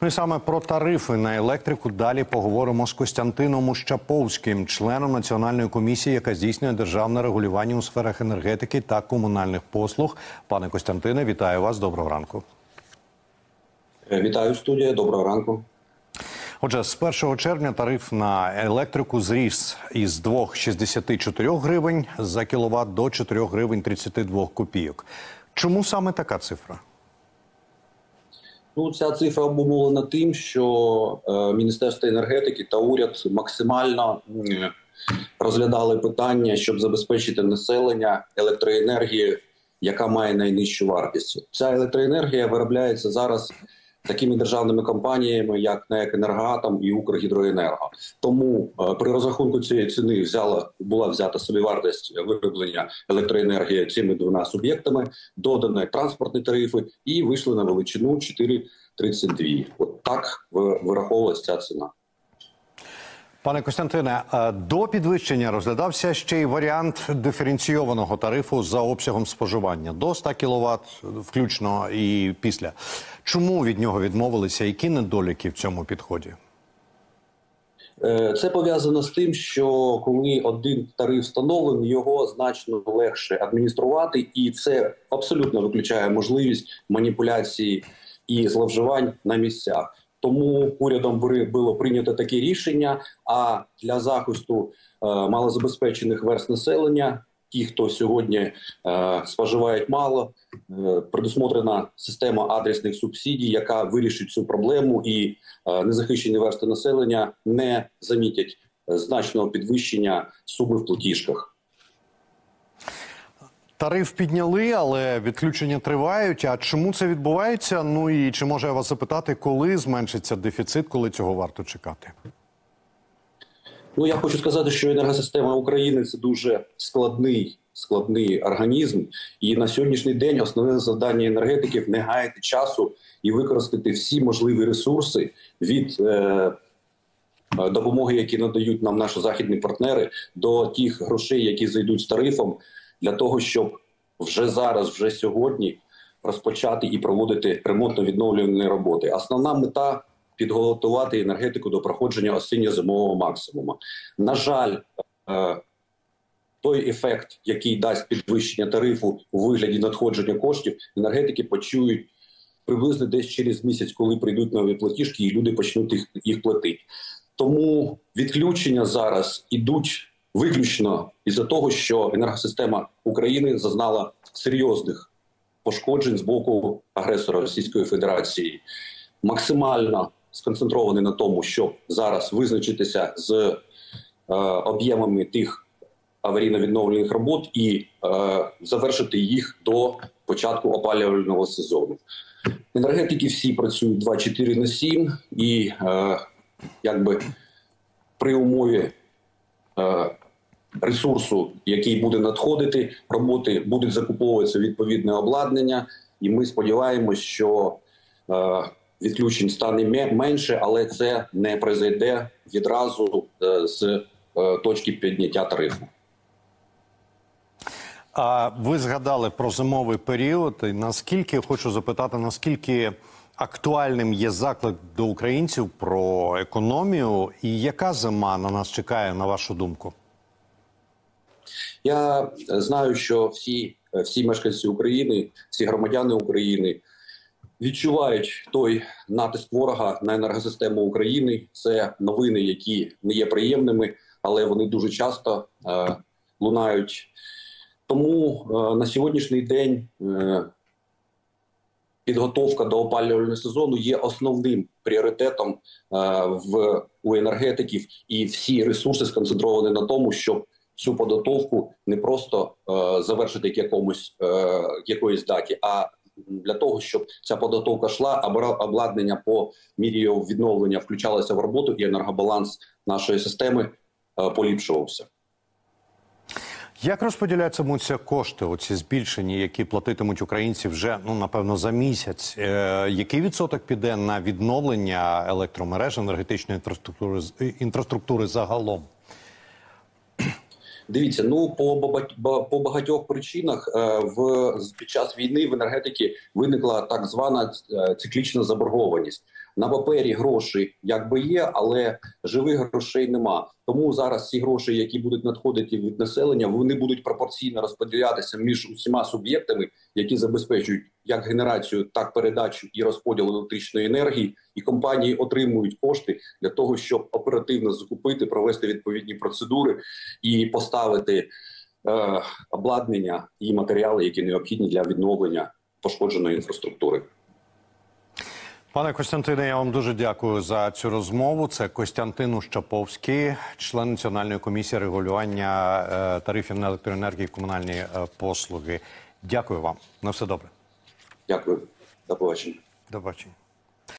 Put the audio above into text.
Ну і саме про тарифи на електрику далі поговоримо з Костянтином Ущаповським, членом Національної комісії, яка здійснює державне регулювання у сферах енергетики та комунальних послуг. Пане Костянтине, вітаю вас. Доброго ранку. Вітаю, студія. Доброго ранку. Отже, з 1 червня тариф на електрику зріс із 2,64 гривень за кіловат до 4 гривень 32 копійок. Чому саме така цифра? Ну, ця цифра обумовлена тим, що Міністерство енергетики та уряд максимально розглядали питання, щоб забезпечити населення електроенергією, яка має найнижчу вартість. Ця електроенергія виробляється зараз такими державними компаніями, як НЕК «Енергоатом» і «Укргідроенерго». Тому при розрахунку цієї ціни була взята собівартість вироблення електроенергії цими двома суб'єктами, додані транспортні тарифи і вийшли на величину 4,32. От так вираховувалася ця ціна. Пане Костянтине, до підвищення розглядався ще й варіант диференційованого тарифу за обсягом споживання до 100 кВт включно і після. Чому від нього відмовилися? Які недоліки в цьому підході? Це пов'язано з тим, що коли один тариф встановлений, його значно легше адмініструвати, і це абсолютно виключає можливість маніпуляції і зловживань на місцях. Тому урядом було прийнято таке рішення, а для захисту малозабезпечених верств населення, ті, хто сьогодні споживають мало, предусмотрена система адресних субсидій, яка вирішить цю проблему, і незахищені верстви населення не замітять значного підвищення суми в платіжках. Тариф підняли, але відключення тривають. А чому це відбувається? Ну і чи можу я вас запитати, коли зменшиться дефіцит, коли цього варто чекати? Ну, я хочу сказати, що енергосистема України – це дуже складний організм. І на сьогоднішній день основне завдання енергетиків – не гаяти часу і використати всі можливі ресурси від допомоги, які надають нам наші західні партнери, до тих грошей, які зайдуть з тарифом, для того, щоб вже зараз, вже сьогодні розпочати і проводити ремонтно-відновлювальні роботи. Основна мета – підготувати енергетику до проходження осінньо-зимового максимуму. На жаль, той ефект, який дасть підвищення тарифу у вигляді надходження коштів, енергетики почують приблизно десь через місяць, коли прийдуть нові платіжки і люди почнуть їх платити. Тому відключення зараз ідуть виключно із-за того, що енергосистема України зазнала серйозних пошкоджень з боку агресора Російської Федерації. Максимально сконцентрований на тому, щоб зараз визначитися з об'ємами тих аварійно-відновлювальних робот і завершити їх до початку опалювального сезону. Енергетики всі працюють 24/7 і при умові ресурсу, який буде надходити, роботи будуть закуповуватися відповідне обладнання, і ми сподіваємось, що відключень стане менше, але це не произойде відразу з точки підняття тарифу. А ви згадали про зимовий період. Наскільки, хочу запитати, наскільки актуальним є заклик до українців про економію і яка зима на нас чекає, на вашу думку? Я знаю, що всі мешканці України, всі громадяни України відчувають той натиск ворога на енергосистему України. Це новини, які не є приємними, але вони дуже часто лунають. Тому на сьогоднішній день підготовка до опалювального сезону є основним пріоритетом у енергетиків, і всі ресурси сконцентровані на тому, щоб цю підготовку не просто завершити якоїсь даті, а для того, щоб ця підготовка йшла, обладнання по мірі його відновлення включалося в роботу і енергобаланс нашої системи поліпшувався. Як розподіляються кошти, оці збільшені, які платитимуть українці вже, напевно, за місяць? Який відсоток піде на відновлення електромереж, енергетичної інфраструктури загалом? Дивіться, по багатьох причинах під час війни в енергетиці виникла так звана циклічна заборгованість. На папері гроші якби є, але живих грошей нема. Тому зараз ці гроші, які будуть надходити від населення, вони будуть пропорційно розподілятися між усіма суб'єктами, які забезпечують як генерацію, так передачу і розподіл електричної енергії. І компанії отримують кошти для того, щоб оперативно закупити, провести відповідні процедури і поставити обладнання і матеріали, які необхідні для відновлення пошкодженої інфраструктури. Пане Костянтине, я вам дуже дякую за цю розмову. Це Костянтин Ущаповський, член Національної комісії регулювання тарифів на електроенергію і комунальні послуги. Дякую вам. На все добре. Дякую. До побачення. До побачення.